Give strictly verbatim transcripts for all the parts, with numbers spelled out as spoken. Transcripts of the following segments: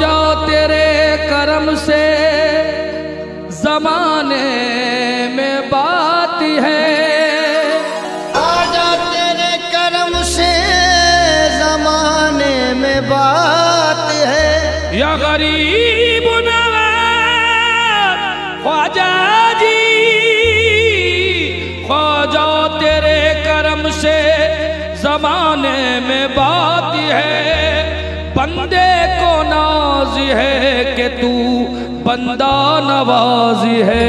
ख्वाजा तेरे करम से जमाने में बात है, ख्वाजा तेरे करम से जमाने में बात है। या गरीब नवाज ख्वाजा जी, ख्वाजा तेरे करम से जमाने में बात है। बंदे को नाज है कि तू बंदा नवाजी है।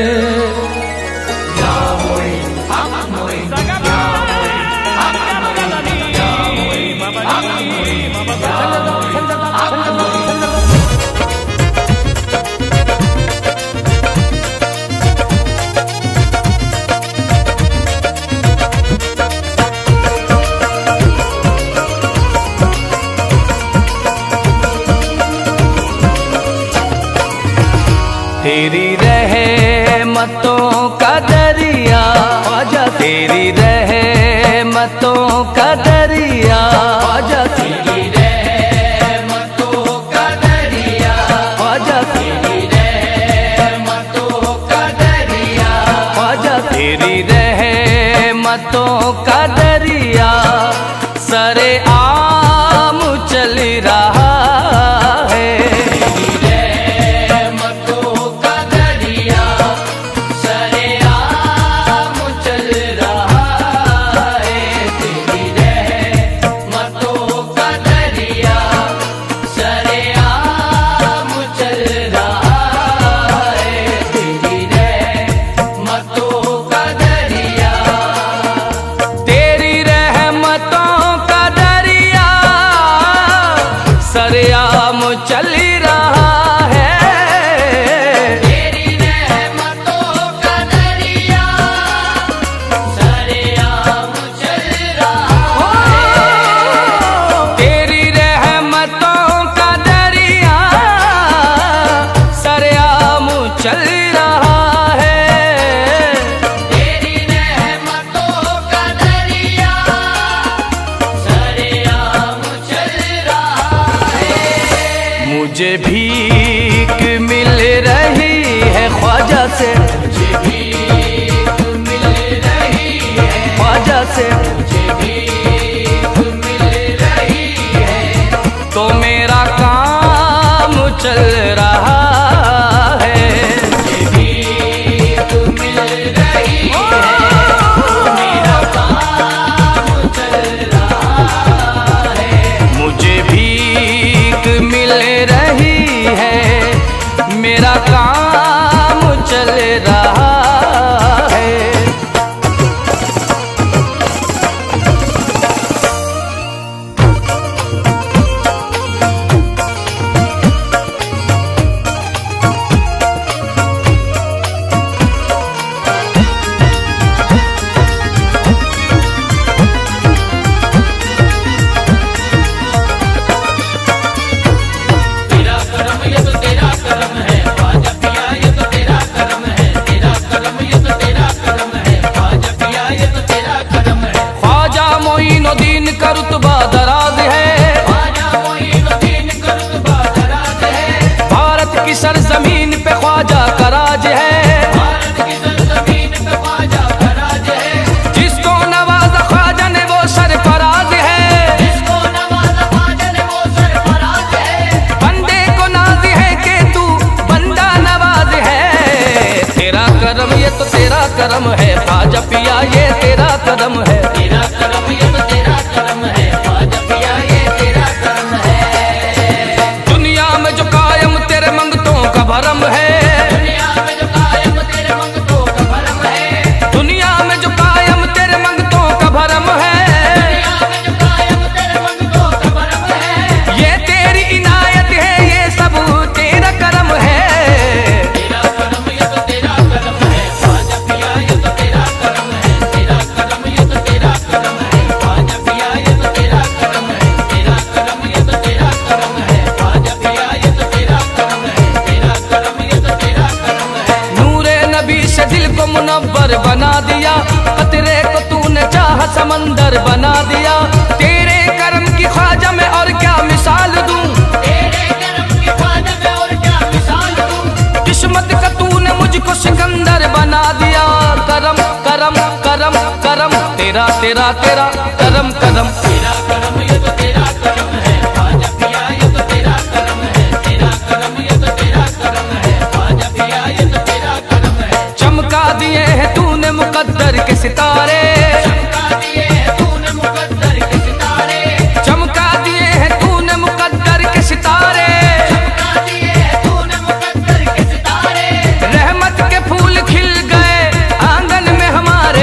तेरी रहमतों का दरिया ख्वाजा, तेरी रहमतों का दरिया ख्वाजा, तेरी रहमतों का दरिया ख्वाजा, तेरी रहमतों का दरिया ख्वाजा, तेरी रहमतों का दरिया सरे आम चल रहा है। सरेआम चल रहा है, तेरी रहमतों का दरिया सरेआम चल रहा है। तेरी रहमतों का दरिया सरेआम चल रहा है। तेरी रहमतों का दरिया सरेआम चल रहा है। मुझे भीख मिल रही है ख्वाजा से, मुझे भीख मिल रही है ख्वाजा से, मुझे भीख मिल रही है। तो मेरा काम चल रहा है, मुझे भीख मिल रही है। तो मेरा काम चल रहा है, मुझे भीख मिल रही है। मेरा काम चल रहा है। मोइनुद्दीन का रुतबा दराज है, ख्वाजा मोइनुद्दीन का रुतबा दराज है। भारत की सरजमीन पे ख्वाजा का राज है, भारत की सरजमीन पे ख्वाजा का राज है। जिसको नवाजा ख्वाजा ने वो सरफराज है, जिसको नवाजा ख्वाजा ने वो सरफराज है। बंदे को नाज है कि तू बंदा नवाज है। तेरा करम ये तो तेरा करम है ख्वाजा पिया, ये तेरा करम है, तेरा करम ये तो तेरा करम है ख्वाजा पिया, ये तेरा करम है। दुनिया में जो कायम तेरे मंगतों का भरम है, दुनिया में जो कायम तेरे मंगतों का भरम है। दुनिया में जो कायम तेरे मंगतों का भरम है, दुनिया में जो कायम तेरे मंगतों का भरम है। ये तेरी इनायत है, ये सब तेरा करम है। तेरा करम ये तो तेरा करम है ख्वाजा पिया, ये तो तेरा करम है। तेरा करम ये तो तेरा करम है ख्वाजा पिया, ये तो तेरा करम है। तेरा करम ये तो तेरा करम है ख्वाजा पिया, ये तो तेरा करम है। तेरा करम ये तो तेरा करम है। नूरे नबी से दिल को मुनव्वर बना दिया, कतरे को तूने चाह समंदर बना दिया। तेरे करम की ख्वाजा में और क्या मिसाल दूं, तेरे करम की करम करम करम तेरा तेरा तेरा करम करम तेरा करम ये तो तेरा करम है ख्वाजा पिया ये तो तेरा करम है तेरा करम ये तो तेरा करम है ख्वाजा पिया ये तो तेरा करम है। चमका दिए हैं तूने मुकद्दर के सितारे चमका दिए हैं तूने मुकद्दर के सितारे चमका दिए हैं तूने मुकद्दर के सितारे चमका दिए हैं तूने मुकद्दर के सितारे रहमत के फूल खिल गए आंगन में हमारे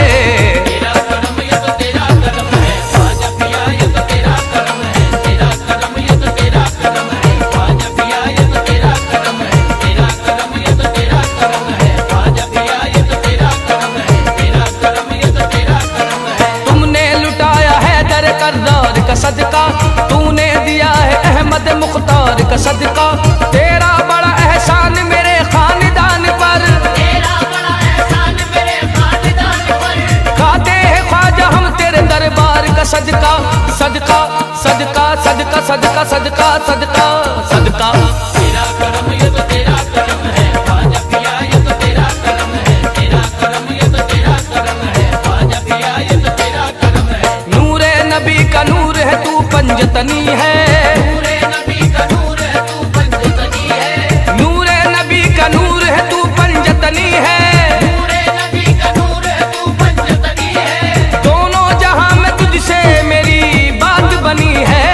तेरा करम ये तो तेरा करम है ख्वाजा पिया ये तो तेरा करम है तेरा करम ये तो तेरा करम है ख्वाजा पिया ये तो तेरा करम है तेरा करम ये तो तेरा करम है ख्वाजा पिया ये तो तेरा करम है तेरा करम ये तो तेरा करम है। तुमने लुटाया है दर कर्रार का सदका तूने दिया है अहमद मुख्तार का सदका तेरा बड़ा एहसान मेरे खानदान पर तेरा बड़ा एहसान मेरे खानदान पर खाते हैं ख्वाजा हम तेरे दरबार का सदका सदका सदका सदका सदका सदका सदका सदका तेरा करम ये तो तेरा करम है ख्वाजा पिया ये तो तेरा करम है तेरा करम ये तो तेरा करम है ख्वाजा पिया ये तो तेरा करम है। नूरे नबी का नूर है तू पंजतनी है नूरे नबी का नूर है तू पंजतनी है नूरे नबी का नूर है तू पंजतनी है नूरे नबी का नूर है तू पंजतनी है दोनों जहां में तुझसे मेरी बात बनी है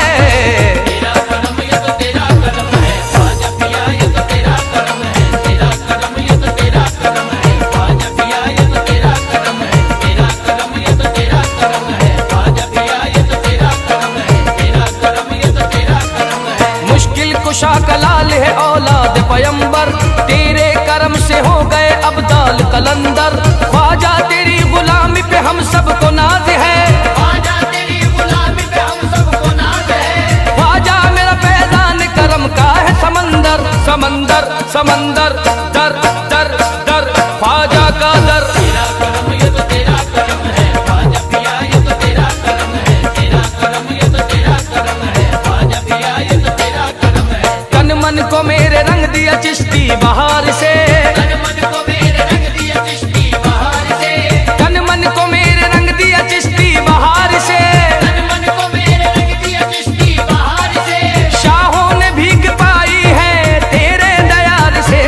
तेरा करम ये तो तेरा करम है ख्वाजा पिया ये तो तेरा करम है तेरा करम ये तो तेरा करम है ख्वाजा पिया ये तो तेरा करम है तेरा करम ये तो तेरा करम है ख्वाजा पिया ये तो तेरा करम है तेरा करम ये तो तेरा करम है। मुश्किल कुशा का लाल है औलाद पयंबर तेरे करम से हो गए अब्दाल कलंदर ख्वाजा तेरी गुलामी पे हम सबको नाज है ख्वाजा तेरी गुलामी पे हम सबको नाज है ख्वाजा मेरा फैजान करम का है समंदर समंदर समंदर दर दर दर ख्वाजा का दर तेरा करम ये तो तेरा करम है ख्वाजा पिया ये तो तेरा करम है तेरा करम ये तो तेरा करम है ख्वाजा पिया ये तो तेरा करम है। तन मन को मेरे रंग दिया चिश्ती बहार से तन मन को मेरे रंग दिया चिश्ती बहार से तन मन को मेरे रंग दिया चिश्ती बहार से तन मन को मेरे रंग दिया चिश्ती बहार से शाहों ने भीग पाई है तेरे दयाल से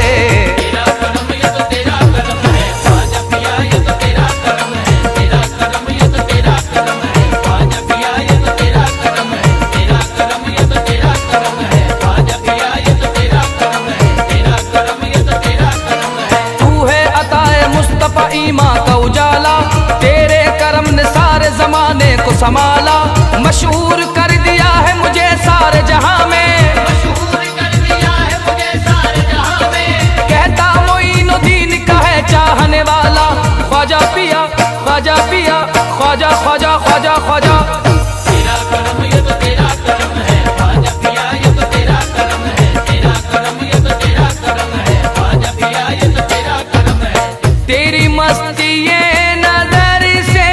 तेरा करम ये तो तेरा करम है ख्वाजा पिया ये तो तेरा करम है तेरा करम ये तो तेरा करम है ख्वाजा पिया ये तो तेरा करम है तेरा करम ये तो तेरा करम है ख्वाजा पिया ये तो तेरा करम है तेरा करम ये तो तेरा करम है। तू है अताए मुस्तफा ईमा का उजाला तेरे करम ने सारे जमाने को संभाला मशहूर कर दिया है मुझे सारे जहां में मशहूर कर दिया है मुझे सारे जहां में कहता मोइनुद्दीन का है चाहने वाला ख्वाजा पिया ख्वाजा पिया ख्वाजा ख्वाजा ख्वाजा ख्वाजा तेरा करम ये तो तेरा करम है ख्वाजा पिया ये तो तेरा करम है तेरा करम ये तो तेरा करम है ख्वाजा पिया ये तो तेरा करम है। तेरी मस्ती ये नजर से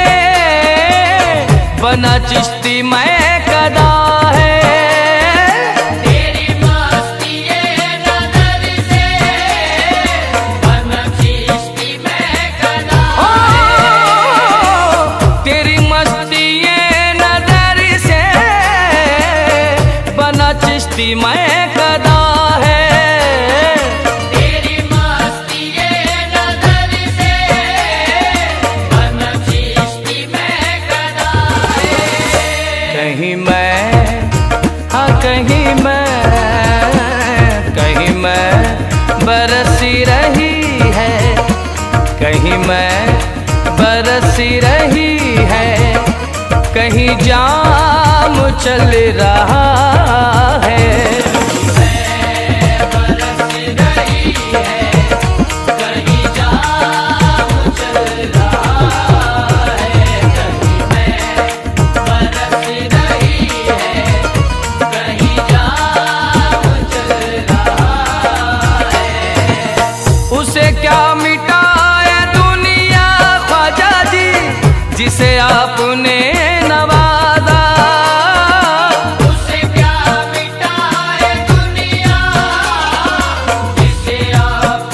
बना चिश्ती मैं कदा है तेरी मस्ती ये नजर से बनचिश्ती में कदा ओ, तेरी मस्ती ये नजर से बना चिश्ती मैं कदा है तेरी मस्ती ये नजर से बनचिश्ती में कदा है। कहीं मैं हाँ कहीं मैं कहीं मैं बरसी रही है कहीं मैं बरसी रही है कहीं जाम चल रहा है उसे क्या मिटाए दुनिया ख्वाजा जी जिसे आपने नवाजा उसे क्या मिटाए दुनिया जिसे आप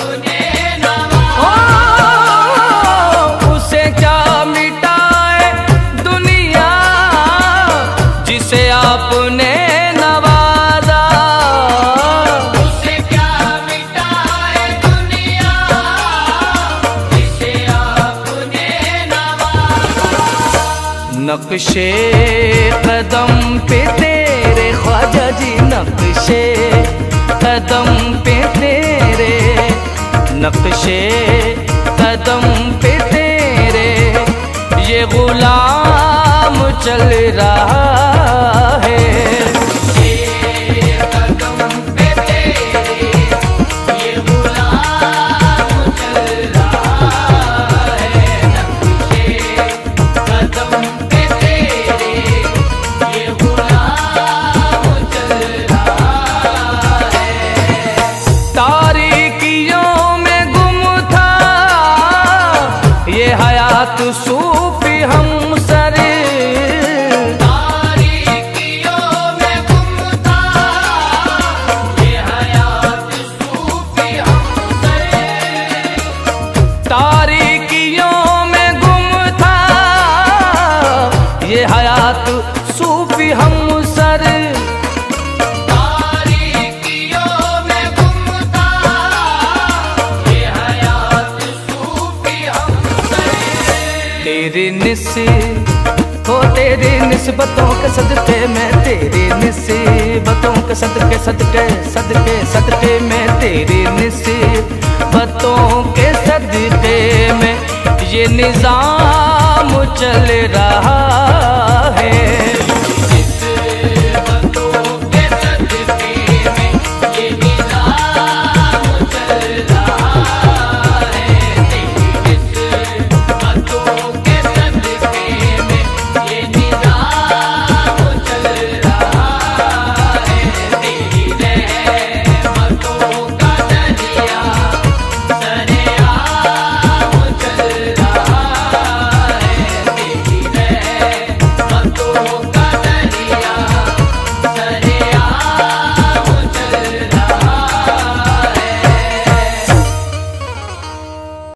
नक्शे कदम पे तेरे ख्वाजा जी, नक्शे कदम पे तेरे, नक्शे कदम पे तेरे ये गुलाम चल रहा है। सूफी हम सर, तारीकियों में गुम था ये हयात सूफी हम सर, तारीकियों में गुम था ये हयात सूफी हम सर, तारीकियों में गुम था ये हयात सूफी हम सर। तेरी निस हो तेरी निस्बतों के सदके में, तेरी निस्बतों के सदके सदके सदके सदके में, तेरी निस्बतों के सदके में ये निजाम चल रहा